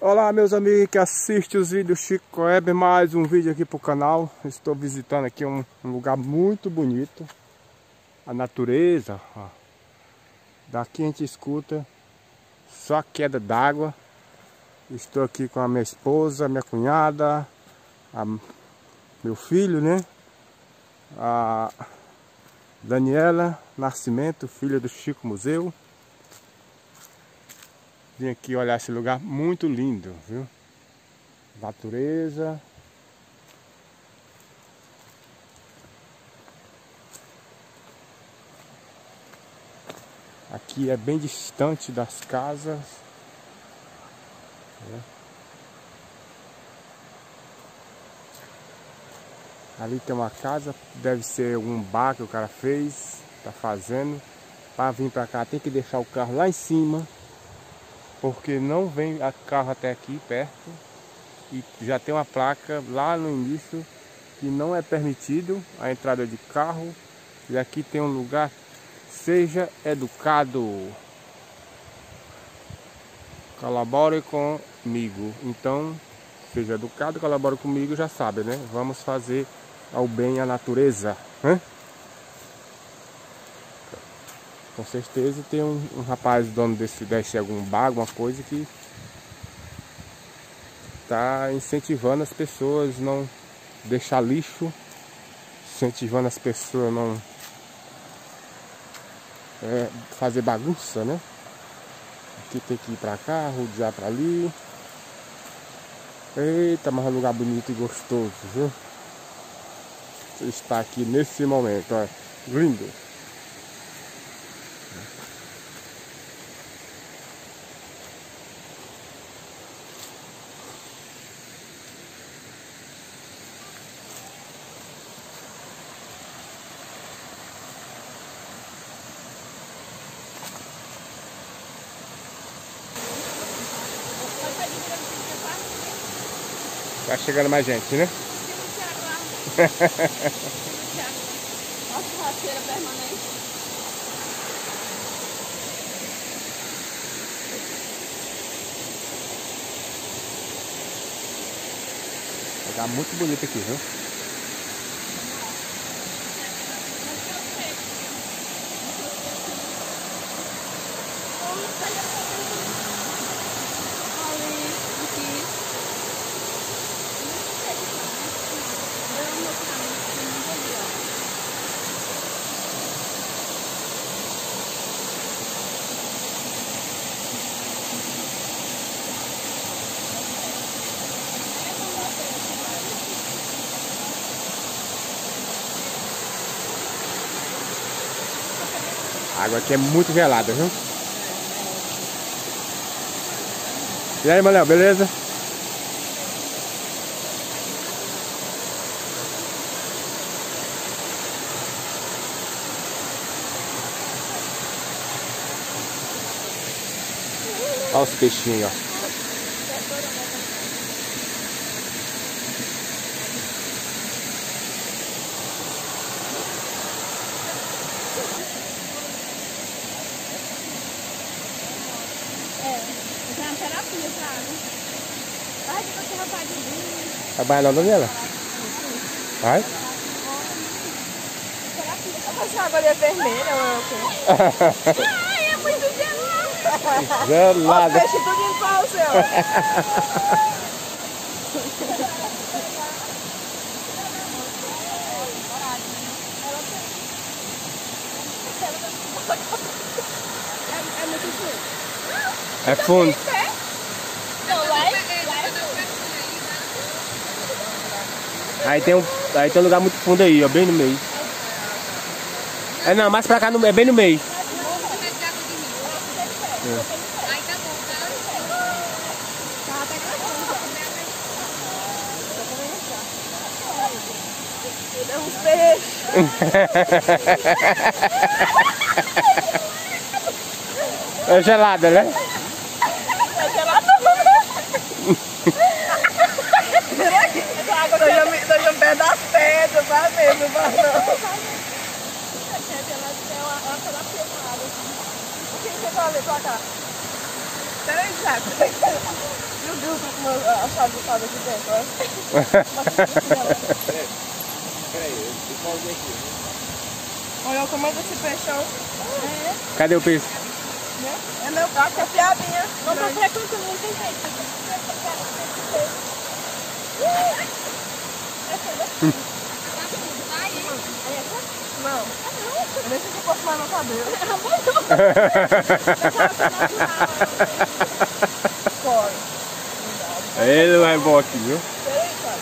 Olá meus amigos que assistem os vídeos Chico Web, mais um vídeo aqui pro canal. Estou visitando aqui um lugar muito bonito. A natureza, ó. Daqui a gente escuta só a queda d'água. Estou aqui com a minha esposa, minha cunhada, meu filho, né? A Daniela Nascimento, filha do Chico Museu. Vim aqui olhar esse lugar muito lindo, viu? Natureza. Aqui é bem distante das casas. Ali tem uma casa, deve ser um bar que o cara fez, tá fazendo. Para vir para cá tem que deixar o carro lá em cima, porque não vem a carro até aqui perto. E já tem uma placa lá no início que não é permitido a entrada de carro. E aqui tem um lugar, seja educado, colabore comigo. Então, seja educado, colabore comigo, já sabe, né? Vamos fazer ao bem à natureza, né? Com certeza tem um rapaz dono desse algum bar, alguma coisa que tá incentivando as pessoas não deixar lixo, incentivando as pessoas não fazer bagunça, né? Aqui tem que ir pra cá, rodear pra ali. Eita, mas é um lugar bonito e gostoso, viu? Você está aqui nesse momento, ó, lindo. Tá chegando mais gente, né? A churrasqueira permanente. Lugar muito bonito aqui, viu? A água aqui é muito gelada, viu? E aí, Manel, beleza? Olha os peixinhos, ó. Já é uma terapia pra água. Vai que você rapaz de vinho. Vai banhar não, Daniela? Vai? Terapia. Eu faço água ali vermelha ou é o quê? Ai, é muito gelado. Gelada. O peixe tudo em pau, seu. É muito fundo. É fundo. Aí tem um lugar muito fundo aí, ó, bem no meio. É não, mais pra cá é bem no meio. É um peixe. É gelada, né? É gelado. Dou um pé das pedras, vai mesmo, vai não. É uma terapia com água. O que você vai ler pra cá? Peraí, Jaco. Meu Deus, tô com a chave do aqui dentro, ó. Peraí, eu pausei aqui. Olha o tamanho desse peixão. Cadê o peixe? É meu gato, é piabinha. Não tô frequentando muito gente. Não. Eu nem sei se eu posso mais no cabelo. Corre. Ele vai embora aqui, viu? Peraí, cara.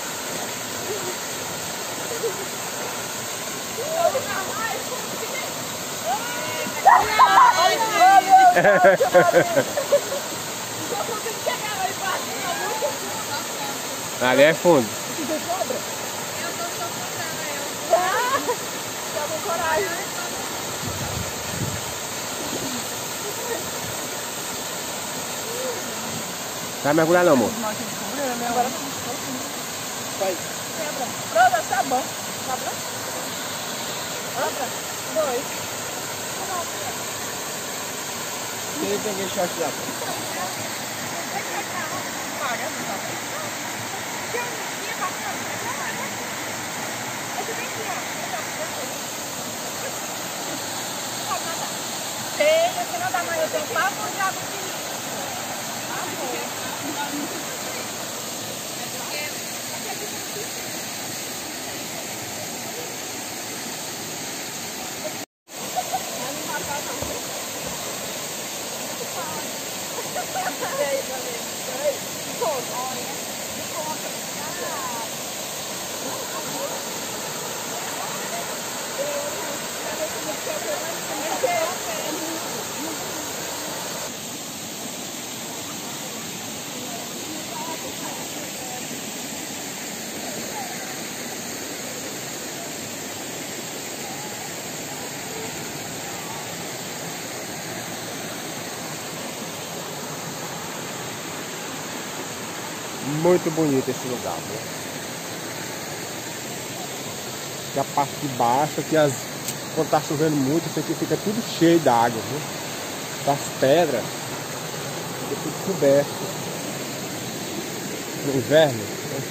Ali é fundo. Tá com coragem. Vai mergulhar não, amor. Agora Vai. quebra. Pronto, tá bom. Tá bom? Outra? Dois. Quem tem aquele short lá? Tem, aqui não dá mais, eu tenho 4 de água infinita. Muito bonito esse lugar, viu? E a parte de baixo, aqui quando tá chovendo muito, isso aqui fica tudo cheio d'água, viu? Das pedras, fica tudo coberto. No inverno, né?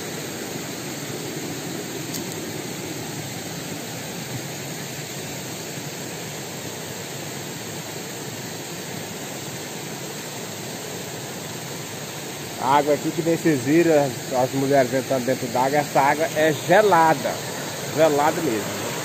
A água aqui que nem vocês viram, as mulheres entrando dentro d'água, essa água é gelada. Gelada mesmo.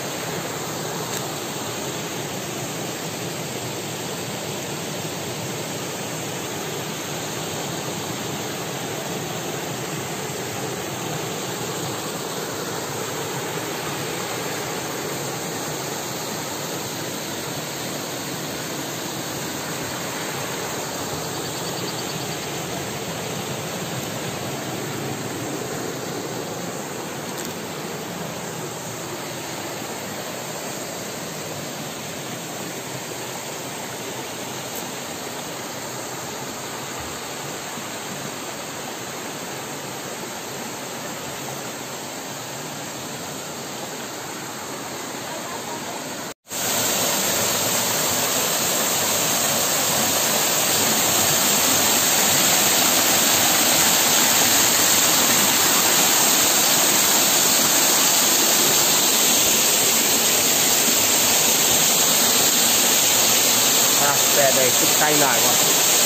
Pedra aí, tudo cai na água.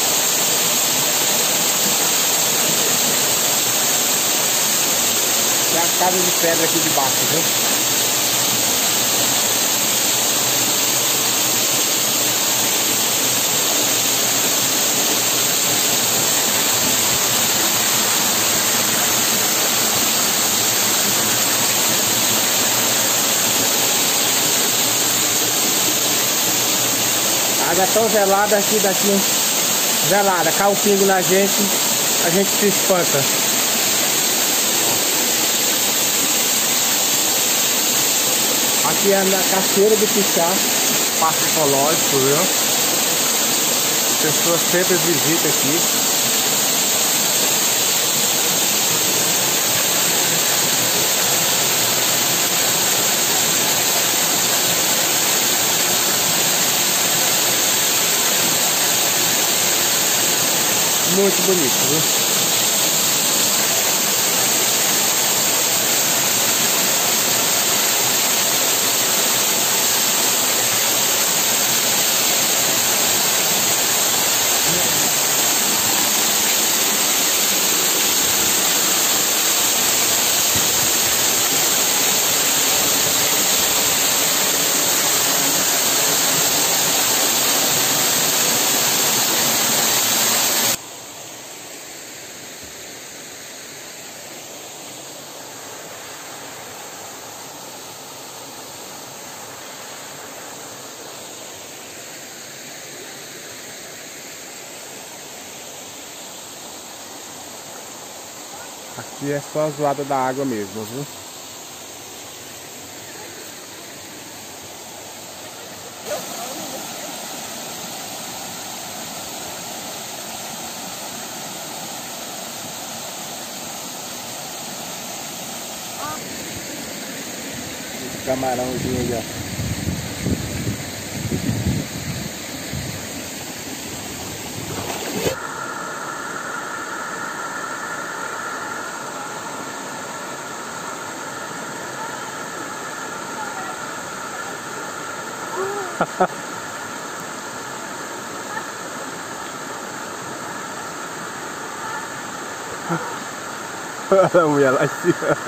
Tem a casa de pedra aqui debaixo, viu? A água é tão gelada aqui daqui, gelada, cai um pingo na gente, a gente se espanta. Aqui é na Cachoeira do Pixá, parque ecológico, viu? As pessoas sempre visitam aqui. Muito bonito, viu? Aqui é só a zoada da água mesmo, viu? Esse camarãozinho aí, ó. Olha a mulher lá em cima.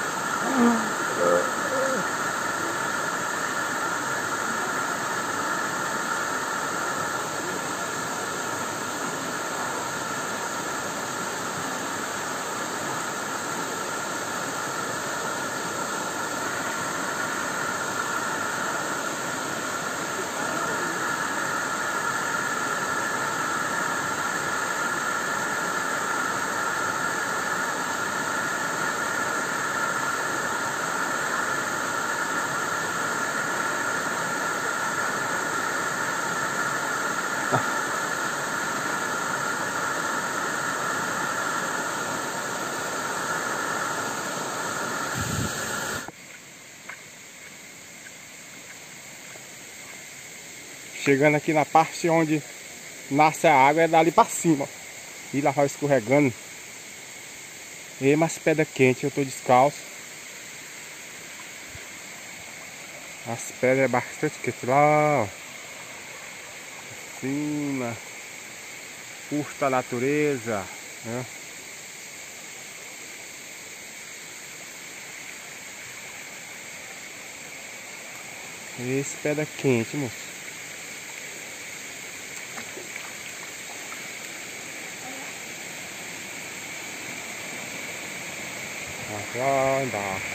Chegando aqui na parte onde nasce a água, é dali pra cima. E lá vai escorregando. E mas pedra quente, eu tô descalço. As pedras é bastante quente lá, ó. Em cima. Curta a natureza, né? Esse pedra quente, moço. Lá embaixo.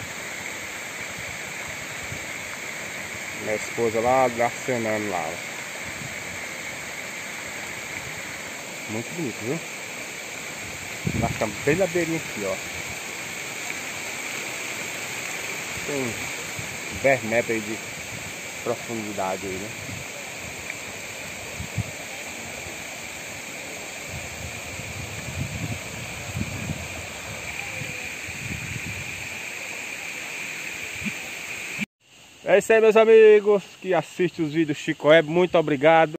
Minha esposa lá acenando lá. Muito bonito, viu? Nós estamos bem na beirinha aqui, ó. Tem 10 metros aí de profundidade aí, né? É isso aí, meus amigos que assistem os vídeos Chico Web. Muito obrigado.